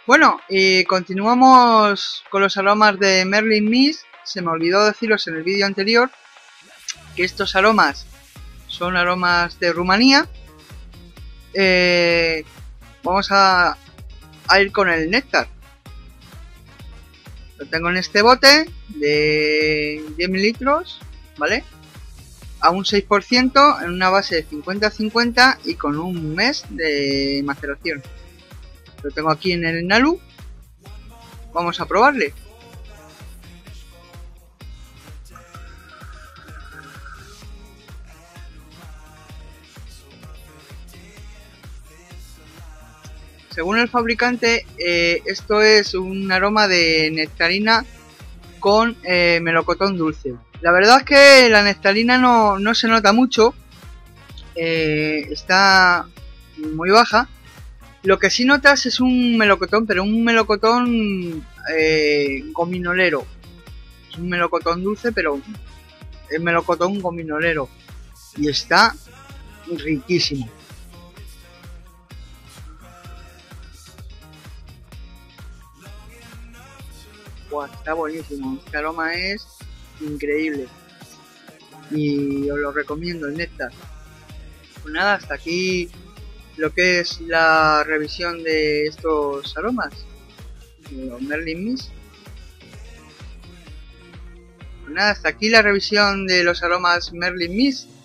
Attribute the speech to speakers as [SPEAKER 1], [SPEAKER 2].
[SPEAKER 1] Bueno, y continuamos con los aromas de Merlin Mist. Se me olvidó deciros en el vídeo anterior que estos aromas son aromas de Rumanía. Vamos a ir con el néctar. Lo tengo en este bote de 10 mililitros, ¿vale? A un 6%, en una base de 50-50 y con un mes de maceración. Lo tengo aquí en el Nalu. Vamos a probarle. Según el fabricante, esto es un aroma de nectarina con melocotón dulce. La verdad es que la nectarina no se nota mucho, está muy baja. Lo que sí notas es un melocotón, pero un melocotón gominolero. Es un melocotón dulce, pero es melocotón gominolero. Y está riquísimo. Wow, está buenísimo. Este aroma es increíble. Y os lo recomiendo, el néctar. Pues nada, hasta aquí lo que es la revisión de estos aromas, los Merlin Mist. Pues nada, hasta aquí la revisión de los aromas Merlin Mist.